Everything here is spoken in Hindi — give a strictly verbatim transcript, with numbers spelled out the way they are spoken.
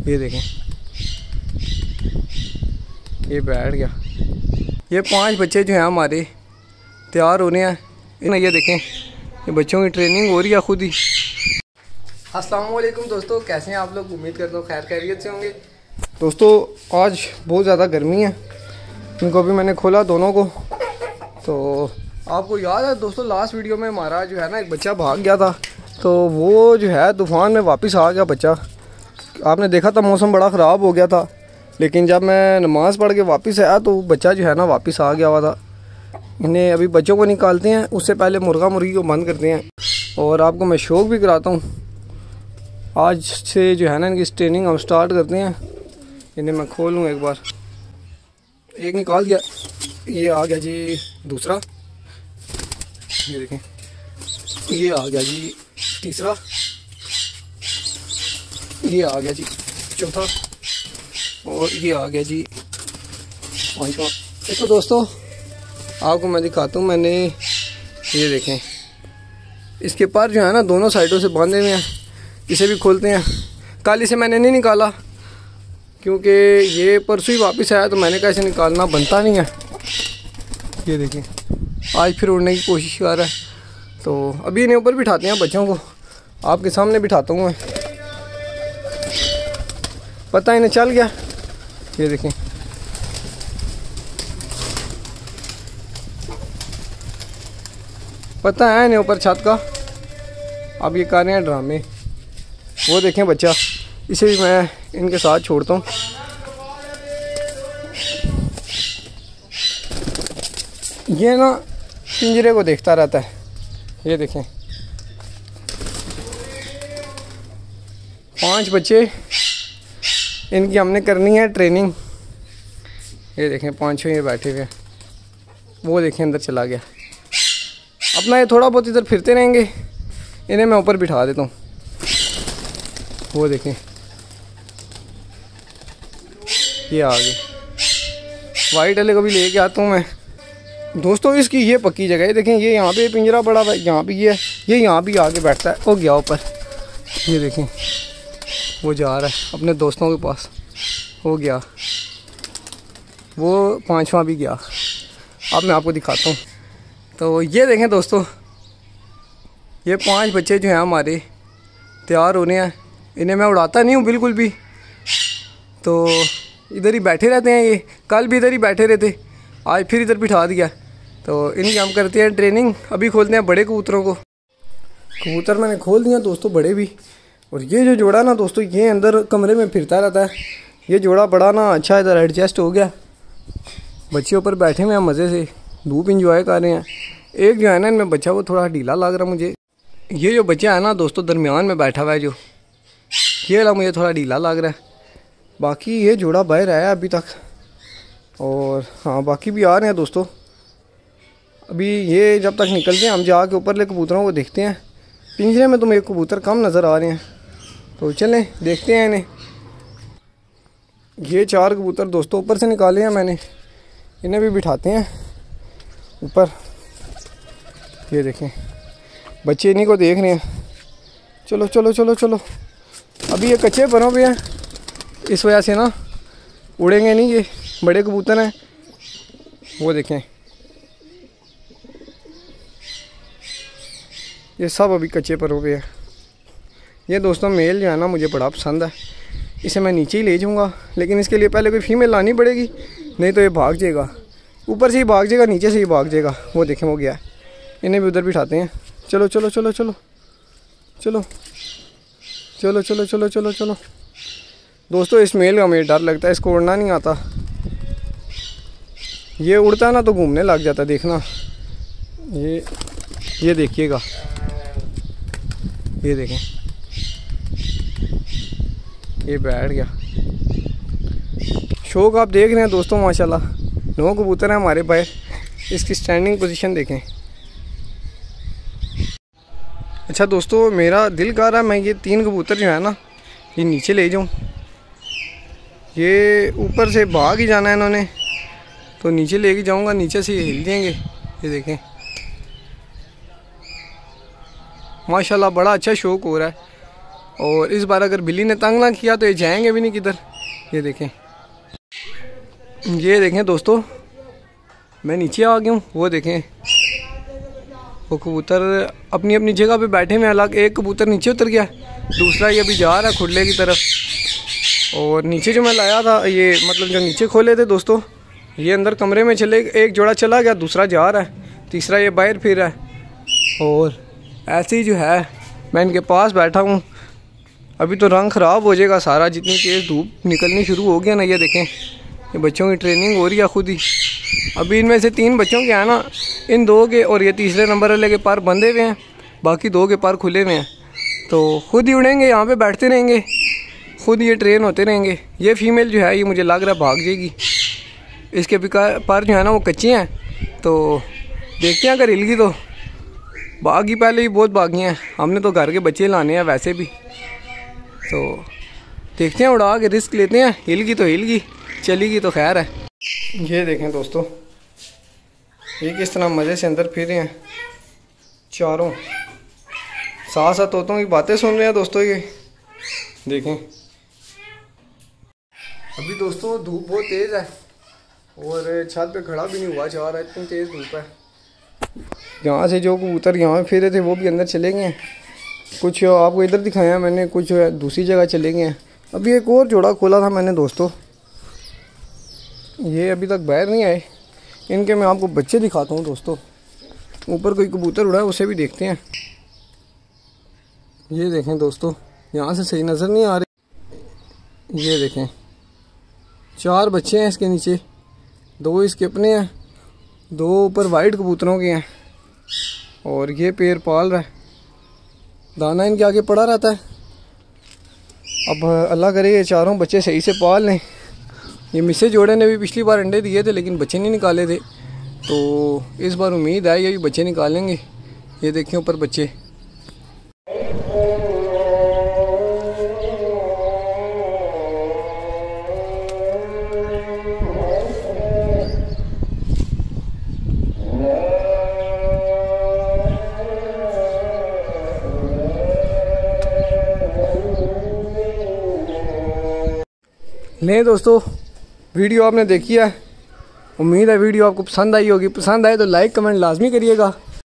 ये देखें, ये बैठ गया। ये पांच बच्चे जो हैं हमारे तैयार होने हैं। इन्हें ये देखें, ये बच्चों की ट्रेनिंग हो रही है खुद ही। अस्सलाम वालेकुम दोस्तों, कैसे हैं आप लोग? उम्मीद करता हूँ खैर खैरियत से होंगे। दोस्तों आज बहुत ज़्यादा गर्मी है। इनको भी मैंने खोला दोनों को। तो आपको याद है दोस्तों, लास्ट वीडियो में हमारा जो है ना एक बच्चा भाग गया था, तो वो जो है तूफ़ान में वापस आ गया बच्चा। आपने देखा था मौसम बड़ा ख़राब हो गया था, लेकिन जब मैं नमाज़ पढ़ के वापस आया तो बच्चा जो है ना वापस आ गया हुआ था। इन्हें अभी बच्चों को निकालते हैं, उससे पहले मुर्गा मुर्गी को बंद करते हैं। और आपको मैं शौक भी कराता हूँ। आज से जो है ना इनकी ट्रेनिंग हम स्टार्ट करते हैं। इन्हें मैं खोलूँ एक बार। एक निकाल दिया, ये आ गया जी दूसरा, ये देखें, ये आ गया जी तीसरा, ये आ गया जी चौथा, और ये आ गया जी पाँचवा। देखो दोस्तों आपको मैं दिखाता हूँ। मैंने ये देखें, इसके पर जो है ना दोनों साइडों से बांधे हुए हैं। इसे भी खोलते हैं। कल इसे मैंने नहीं निकाला क्योंकि ये परसों ही वापस आया, तो मैंने कहा इसे निकालना बनता नहीं है। ये देखिए आज फिर उड़ने की कोशिश कर रहा है। तो अभी इन्हें ऊपर बिठाते हैं बच्चों को। आपके सामने बिठाता हूँ मैं। पता इन्हें चल गया। ये देखें, पता है इन्हें ऊपर छत का। अब ये कर रहे हैं ड्रामे। वो देखें बच्चा, इसे भी मैं इनके साथ छोड़ता हूँ। ये ना पिंजरे को देखता रहता है। ये देखें पांच बच्चे, इनकी हमने करनी है ट्रेनिंग। ये देखें पांचों ये बैठे हुए। वो देखें अंदर चला गया। अपना ये थोड़ा बहुत इधर फिरते रहेंगे। इन्हें मैं ऊपर बिठा देता हूँ। वो देखें ये आ गए। वाइट वाले को भी लेके आता हूँ मैं। दोस्तों इसकी ये पक्की जगह है। देखें ये यहाँ पे पिंजरा बड़ा है, यहाँ पे ये है, ये यहाँ भी आके बैठता है। वो गया ऊपर। ये देखें वो जा रहा है अपने दोस्तों के पास। हो गया, वो पांचवा भी गया। अब मैं आपको दिखाता हूँ। तो ये देखें दोस्तों, ये पांच बच्चे जो हैं हमारे तैयार होने हैं। इन्हें मैं उड़ाता नहीं हूँ बिल्कुल भी, तो इधर ही बैठे रहते हैं। ये कल भी इधर ही बैठे रहते, आज फिर इधर बिठा दिया। तो इनकी हम करते हैं ट्रेनिंग। अभी खोलते हैं बड़े कबूतरों को। कबूतर मैंने खोल दिया दोस्तों, बड़े भी। और ये जो जोड़ा ना दोस्तों, ये अंदर कमरे में फिरता रहता है। ये जोड़ा बड़ा ना अच्छा इधर एडजस्ट हो गया। बच्चे ऊपर बैठे हुए हैं मज़े से, धूप इंजॉय कर रहे हैं। एक जो है ना इनमें बच्चा वो थोड़ा ढीला लग रहा मुझे। ये जो बच्चा है ना दोस्तों दरमियान में बैठा हुआ है, जो ये वाला मुझे थोड़ा ढीला लग रहा है। बाकी ये जोड़ा बाहर आया अभी तक। और हाँ बाकी भी आ रहे हैं दोस्तों। अभी ये जब तक निकलते हैं हम जाके ऊपर ले कबूतरों को देखते हैं। पिंजरे में तो मेरे कबूतर कम नज़र आ रहे हैं, तो चलें देखते हैं इन्हें। ये चार कबूतर दोस्तों ऊपर से निकाले हैं मैंने। इन्हें भी बिठाते हैं ऊपर। ये देखें बच्चे इन्हीं को देख रहे हैं। चलो चलो चलो चलो। अभी ये कच्चे परों पे हैं, इस वजह से ना उड़ेंगे नहीं। ये बड़े कबूतर हैं। वो देखें ये सब अभी कच्चे परों पे है। ये दोस्तों मेल जो है ना मुझे बड़ा पसंद है। इसे मैं नीचे ही ले जाऊंगा, लेकिन इसके लिए पहले कोई फीमेल लानी पड़ेगी, नहीं तो ये भाग जाएगा। ऊपर से ही भाग जाएगा, नीचे से ही भाग जाएगा। वो देखें वो गया है। इन्हें भी उधर बिठाते हैं। चलो चलो चलो चलो चलो चलो चलो चलो चलो चलो। दोस्तों इस मेल का मुझे डर लगता है, इसको उड़ना नहीं आता। ये उड़ता है ना तो घूमने लग जाता है। देखना ये ये देखिएगा, ये देखें ये बैठ गया। शौक आप देख रहे हैं दोस्तों, माशाल्लाह नौ कबूतर हैं हमारे बाहर। इसकी स्टैंडिंग पोजीशन देखें। अच्छा दोस्तों मेरा दिल कर रहा है मैं ये तीन कबूतर जो है ना ये नीचे ले जाऊं। ये ऊपर से भाग ही जाना है इन्होंने, तो नीचे लेके जाऊंगा। नीचे से ये हिल जाएंगे। ये देखें माशाल्लाह बड़ा अच्छा शौक हो रहा है। और इस बार अगर बिल्ली ने तंग ना किया तो ये जाएंगे भी नहीं किधर। ये देखें, ये देखें दोस्तों, मैं नीचे आ गया हूँ। वो देखें, वो कबूतर अपनी अपनी जगह पे बैठे हुए अलग। एक कबूतर नीचे उतर गया, दूसरा ये अभी जा रहा है खुडले की तरफ। और नीचे जो मैं लाया था, ये मतलब जो नीचे खोले थे दोस्तों, ये अंदर कमरे में चले, एक जोड़ा चला गया, दूसरा जा रहा है, तीसरा ये बाहर फिर रहा है। और ऐसे ही जो है मैं इनके पास बैठा हूँ। अभी तो रंग ख़राब हो जाएगा सारा, जितनी तेज़ धूप निकलनी शुरू हो गया ना। ये देखें, ये बच्चों की ट्रेनिंग हो रही है खुद ही। अभी इनमें से तीन बच्चों के हैं ना, इन दो के और ये तीसरे नंबर वाले के पर बंधे हुए हैं, बाकी दो के पर खुले हुए हैं। तो खुद ही उड़ेंगे, यहाँ पे बैठते रहेंगे, खुद ये ट्रेन होते रहेंगे। ये फीमेल जो है ये मुझे लग रहा है भाग जाएगी। इसके पर जो है ना वो कच्चे हैं, तो देखते हैं अगर हिल गई तो। भागी पहले ही बहुत भागी हैं, हमने तो घर के बच्चे लाने हैं वैसे भी। तो देखते हैं, उड़ा के रिस्क लेते हैं। हिल गई तो हिल गई, चली गई तो खैर है। ये देखें दोस्तों, ये किस तरह मज़े से अंदर फिर रहे हैं चारों, साथ साथ तोतों की बातें सुन रहे हैं दोस्तों। ये देखें, अभी दोस्तों धूप बहुत तेज़ है और छत पे खड़ा भी नहीं हुआ चाह रहा है, इतनी तेज़ धूप है। यहाँ से जो कबूतर यहाँ फिर रहे थे वो भी अंदर चले गए हैं। कुछ आपको इधर दिखाया मैंने, कुछ दूसरी जगह चले गए हैं। अभी एक और जोड़ा खोला था मैंने दोस्तों, ये अभी तक बाहर नहीं आए। इनके मैं आपको बच्चे दिखाता हूँ दोस्तों। ऊपर कोई कबूतर उड़ा है, उसे भी देखते हैं। ये देखें दोस्तों, यहाँ से सही नज़र नहीं आ रही। ये देखें, चार बच्चे हैं इसके नीचे, दो इसके अपने हैं, दो ऊपर वाइट कबूतरों के हैं। और ये पेड़ पाल रहा है, दाना इनके आगे पड़ा रहता है। अब अल्लाह करे ये चारों बच्चे सही से पाल लें। ये मिसे जोड़े ने भी पिछली बार अंडे दिए थे लेकिन बच्चे नहीं निकाले थे, तो इस बार उम्मीद है ये भी बच्चे निकालेंगे। ये देखें ऊपर बच्चे। नहीं दोस्तों, वीडियो आपने देखी है, उम्मीद है वीडियो आपको पसंद आई होगी। पसंद आए तो लाइक कमेंट लाजमी करिएगा।